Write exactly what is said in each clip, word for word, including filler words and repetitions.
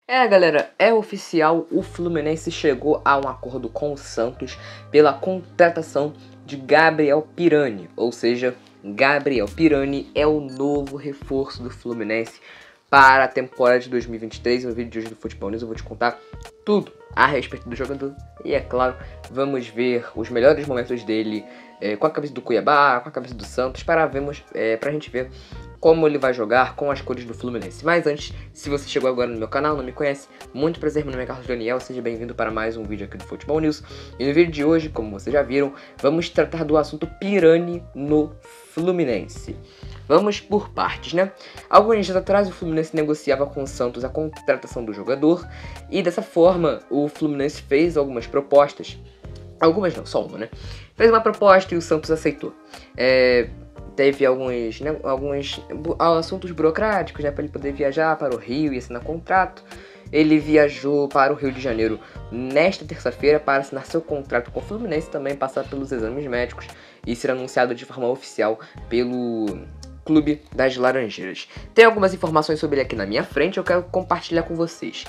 É, galera, é oficial, o Fluminense chegou a um acordo com o Santos pela contratação de Gabriel Pirani, ou seja, Gabriel Pirani é o novo reforço do Fluminense para a temporada de dois mil e vinte e três. No vídeo de hoje do Futebol News eu vou te contar tudo a respeito do jogador e, é claro, vamos ver os melhores momentos dele é, com a camisa do Cuiabá, com a camisa do Santos, para vermos, é, pra gente ver como ele vai jogar com as cores do Fluminense. Mas antes, se você chegou agora no meu canal, não me conhece, muito prazer, meu nome é Carlos Daniel, seja bem-vindo para mais um vídeo aqui do Futebol News. E no vídeo de hoje, como vocês já viram, vamos tratar do assunto Pirani no Fluminense. Vamos por partes, né? Alguns dias atrás o Fluminense negociava com o Santos a contratação do jogador e dessa forma o Fluminense fez algumas propostas. Algumas não, só uma, né? Fez uma proposta e o Santos aceitou. É... Teve alguns, né, alguns assuntos burocráticos, né, para ele poder viajar para o Rio e assinar contrato. Ele viajou para o Rio de Janeiro nesta terça-feira para assinar seu contrato com o Fluminense, também passar pelos exames médicos e ser anunciado de forma oficial pelo Clube das Laranjeiras. Tem algumas informações sobre ele aqui na minha frente, eu quero compartilhar com vocês.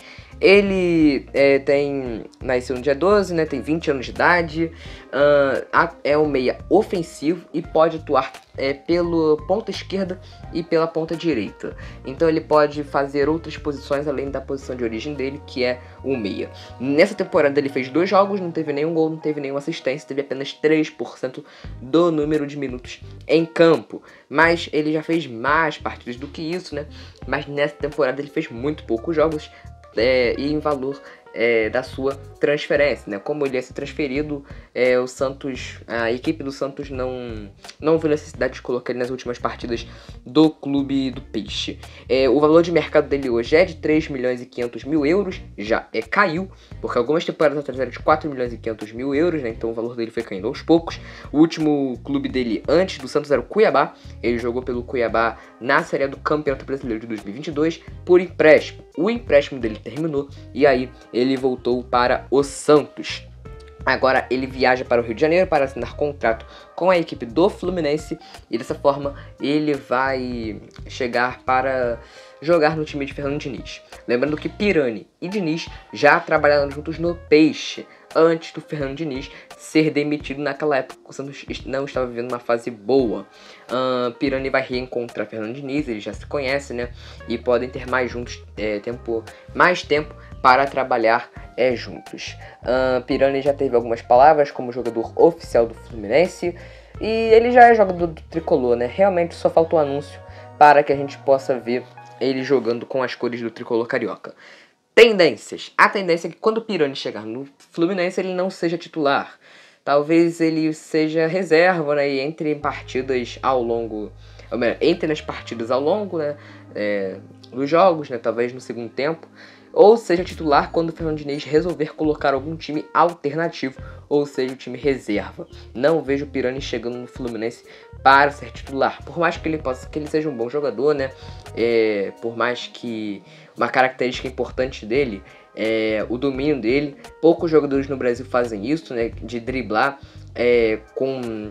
Ele é, tem nasceu no dia doze, né, tem vinte anos de idade, uh, é um meia ofensivo e pode atuar é, pela ponta esquerda e pela ponta direita. Então ele pode fazer outras posições além da posição de origem dele, que é o meia. Nessa temporada ele fez dois jogos, não teve nenhum gol, não teve nenhuma assistência, teve apenas três por cento do número de minutos em campo. Mas ele já fez mais partidas do que isso, né? Mas nessa temporada ele fez muito poucos jogos. É, e em valor é, da sua transferência, né? Como ele ia ser transferido, é, o Santos, a equipe do Santos não, não viu necessidade de colocar ele nas últimas partidas do Clube do Peixe. É, o valor de mercado dele hoje é de três milhões e quinhentos mil euros, já é, caiu, porque algumas temporadas atrás era de quatro milhões e quinhentos mil euros, né? Então o valor dele foi caindo aos poucos. O último clube dele antes do Santos era o Cuiabá, ele jogou pelo Cuiabá na Série A do Campeonato Brasileiro de dois mil e vinte e dois por empréstimo. O empréstimo dele terminou e aí ele voltou para o Santos. Agora ele viaja para o Rio de Janeiro para assinar contrato com a equipe do Fluminense e dessa forma ele vai chegar para jogar no time de Fernando Diniz. Lembrando que Pirani e Diniz já trabalharam juntos no Peixe antes do Fernando Diniz ser demitido naquela época. O Santos não estava vivendo uma fase boa. Uh, Pirani vai reencontrar Fernando Diniz, eles já se conhecem, né? E podem ter mais juntos, é, tempo, mais tempo para trabalhar é, juntos. Uh, Pirani já teve algumas palavras como jogador oficial do Fluminense e ele já é jogador do Tricolor, né? Realmente só falta o anúncio para que a gente possa ver ele jogando com as cores do Tricolor carioca. Tendências. A tendência é que quando o Pirani chegar no Fluminense ele não seja titular. Talvez ele seja reserva, né? E entre em partidas ao longo... Ou melhor, entre nas partidas ao longo, né? É, dos jogos, né? Talvez no segundo tempo. Ou seja titular quando o Fernando Diniz resolver colocar algum time alternativo, ou seja, o time reserva. Não vejo o Pirani chegando no Fluminense para ser titular. Por mais que ele possa, que ele seja um bom jogador, né? É, por mais que uma característica importante dele é o domínio dele. Poucos jogadores no Brasil fazem isso, né? De driblar é, com...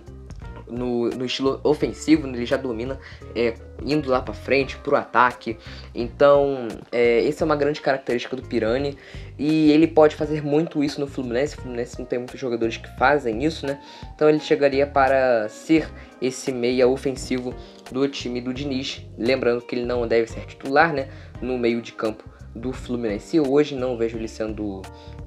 No, no estilo ofensivo, ele já domina é, indo lá pra frente, pro ataque. Então, é, essa é uma grande característica do Pirani. E ele pode fazer muito isso no Fluminense. O Fluminense não tem muitos jogadores que fazem isso, né? Então ele chegaria para ser esse meia ofensivo do time do Diniz. Lembrando que ele não deve ser titular, né? No meio de campo do Fluminense. Hoje não vejo ele sendo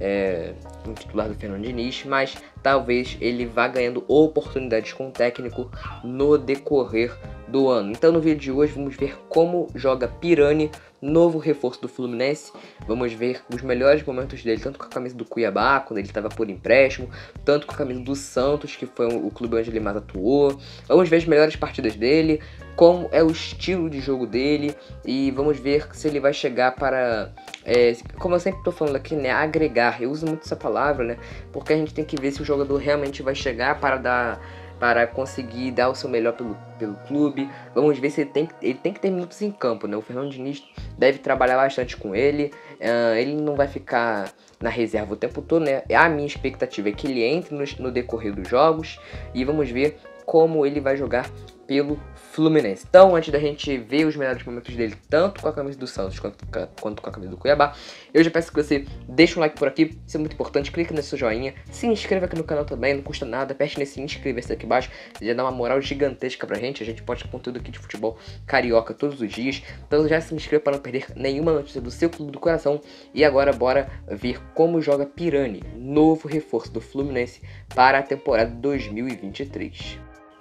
é, um titular do Fernando Diniz, mas talvez ele vá ganhando oportunidades com o técnico no decorrer do ano. Então no vídeo de hoje vamos ver como joga Pirani, novo reforço do Fluminense. Vamos ver os melhores momentos dele, tanto com a camisa do Cuiabá, quando ele estava por empréstimo, tanto com a camisa do Santos, que foi o clube onde ele mais atuou. Vamos ver as melhores partidas dele, como é o estilo de jogo dele e vamos ver se ele vai chegar para, é, como eu sempre estou falando aqui, né, agregar. Eu uso muito essa palavra, né, porque a gente tem que ver se o jogador realmente vai chegar para dar... para conseguir dar o seu melhor pelo, pelo clube. Vamos ver se ele tem, ele tem que ter minutos em campo, né? O Fernando Diniz deve trabalhar bastante com ele. Uh, ele não vai ficar na reserva o tempo todo, né? A minha expectativa é que ele entre no, no decorrer dos jogos. E vamos ver como ele vai jogar pelo Fluminense. Então, antes da gente ver os melhores momentos dele, tanto com a camisa do Santos quanto, quanto com a camisa do Cuiabá, eu já peço que você deixe um like por aqui, isso é muito importante, clica nesse joinha, se inscreva aqui no canal também, não custa nada, aperte nesse inscrever-se aqui embaixo, já dá uma moral gigantesca pra gente, a gente posta conteúdo aqui de futebol carioca todos os dias, então já se inscreva para não perder nenhuma notícia do seu clube do coração. E agora bora ver como joga Pirani, novo reforço do Fluminense para a temporada dois mil e vinte e três.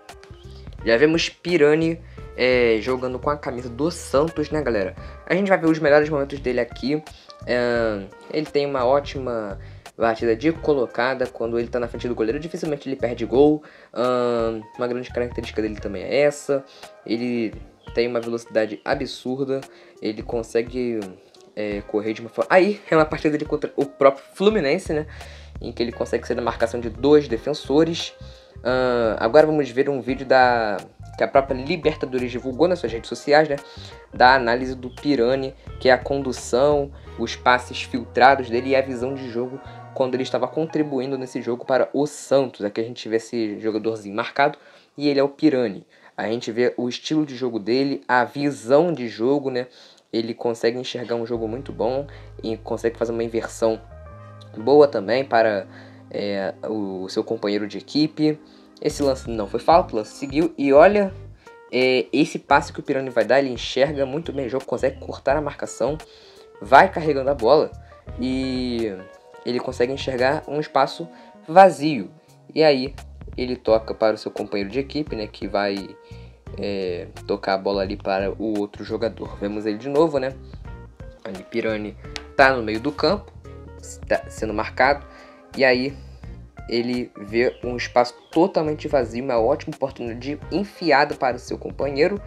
Já vemos Pirani é, jogando com a camisa do Santos, né, galera? A gente vai ver os melhores momentos dele aqui. É, ele tem uma ótima batida de colocada quando ele tá na frente do goleiro. Dificilmente ele perde gol. É, uma grande característica dele também é essa. Ele tem uma velocidade absurda. Ele consegue é, correr de uma forma... Aí é uma partida dele contra o próprio Fluminense, né? Em que ele consegue ser na marcação de dois defensores. Uh, agora vamos ver um vídeo da que a própria Libertadores divulgou nas suas redes sociais, né? Da análise do Pirani, que é a condução, os passes filtrados dele e a visão de jogo quando ele estava contribuindo nesse jogo para o Santos. Aqui a gente vê esse jogadorzinho marcado e ele é o Pirani. A gente vê o estilo de jogo dele, a visão de jogo, né? Ele consegue enxergar um jogo muito bom e consegue fazer uma inversão boa também para É, o seu companheiro de equipe. Esse lance não foi falta, o lance seguiu. E olha, é, esse passe que o Pirani vai dar, ele enxerga muito bem o jogo, consegue cortar a marcação, vai carregando a bola e ele consegue enxergar um espaço vazio. E aí ele toca para o seu companheiro de equipe, né, que vai é, tocar a bola ali para o outro jogador. Vemos ele de novo, né? Ali Pirani tá no meio do campo, está sendo marcado. E aí ele vê um espaço totalmente vazio, uma ótima oportunidade enfiada para o seu companheiro.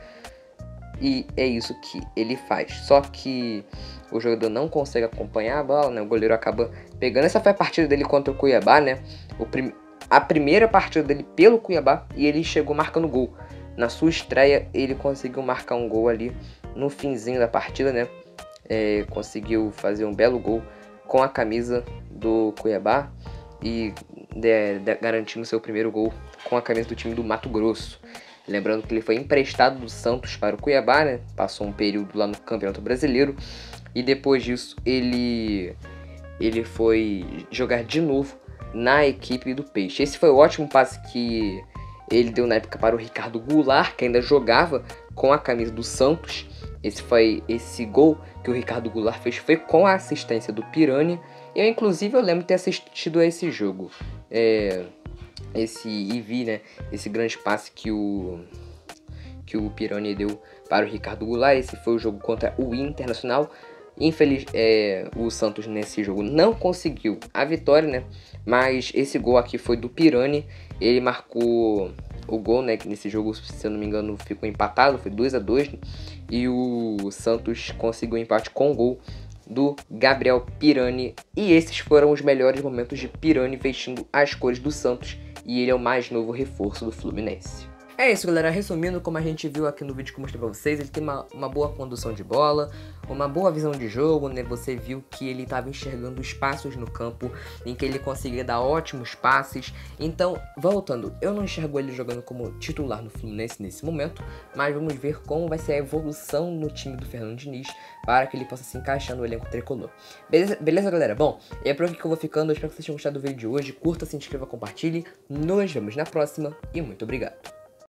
E é isso que ele faz. Só que o jogador não consegue acompanhar a bola, né? O goleiro acaba pegando. Essa foi a partida dele contra o Cuiabá, né? O prim... A primeira partida dele pelo Cuiabá e ele chegou marcando gol. Na sua estreia ele conseguiu marcar um gol ali no finzinho da partida, né? É, conseguiu fazer um belo gol com a camisa do Cuiabá e de, de, garantindo seu primeiro gol com a camisa do time do Mato Grosso. Lembrando que ele foi emprestado do Santos para o Cuiabá, né? Passou um período lá no Campeonato Brasileiro e depois disso ele, ele foi jogar de novo na equipe do Peixe. Esse foi o ótimo passe que ele deu na época para o Ricardo Goulart, que ainda jogava com a camisa do Santos. Esse foi esse gol que o Ricardo Goulart fez foi com a assistência do Pirani. Eu, inclusive, eu lembro de ter assistido a esse jogo. É, esse e vi, né? Esse grande passe que o, que o Pirani deu para o Ricardo Goulart. Esse foi o jogo contra o Internacional. Infeliz, é, o Santos nesse jogo não conseguiu a vitória, né? Mas esse gol aqui foi do Pirani. Ele marcou o gol, né? Que nesse jogo, se eu não me engano, ficou empatado. Foi dois a dois. Né? E o Santos conseguiu o empate com o gol do Gabriel Pirani. E esses foram os melhores momentos de Pirani vestindo as cores do Santos. E ele é o mais novo reforço do Fluminense. É isso, galera. Resumindo, como a gente viu aqui no vídeo que eu mostrei pra vocês, ele tem uma, uma boa condução de bola, uma boa visão de jogo, né? Você viu que ele estava enxergando espaços no campo, em que ele conseguia dar ótimos passes. Então, voltando, eu não enxergo ele jogando como titular no Fluminense nesse momento, mas vamos ver como vai ser a evolução no time do Fernando Diniz para que ele possa se encaixar no elenco tricolor. Beleza, beleza, galera? Bom, é por aqui que eu vou ficando. Eu espero que vocês tenham gostado do vídeo de hoje. Curta, se inscreva, compartilhe. Nos vemos na próxima e muito obrigado.